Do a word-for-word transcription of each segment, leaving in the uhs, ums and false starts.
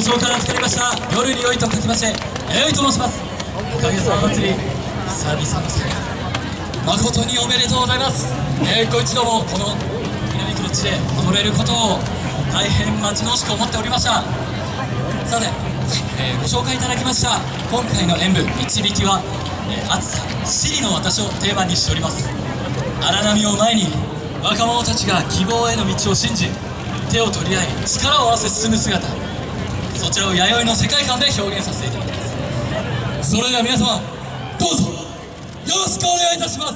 唱から作りました「夜によい」と書きまして弥生と申します。おかげさま祭り久々の祭り誠におめでとうございます。えー、ご一度もこの南区の地で踊れることを大変待ち遠しく思っておりました。さて、えー、ご紹介いただきました今回の演舞「導きは」えー、暑さ死にの私をテーマにしております。荒波を前に若者たちが希望への道を信じ手を取り合い力を合わせ進む姿、そちらを弥生の世界観で表現させていただきます。それでは皆様どうぞよろしくお願いいたします。よろしくお願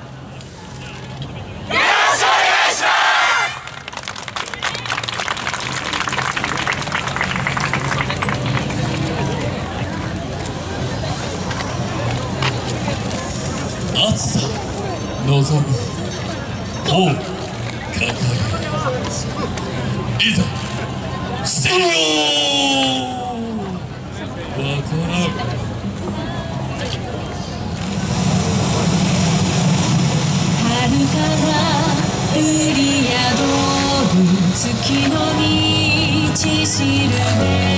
いします。暑さ望む王掲げいざ死によわからん春から売り宿る月の道しるべ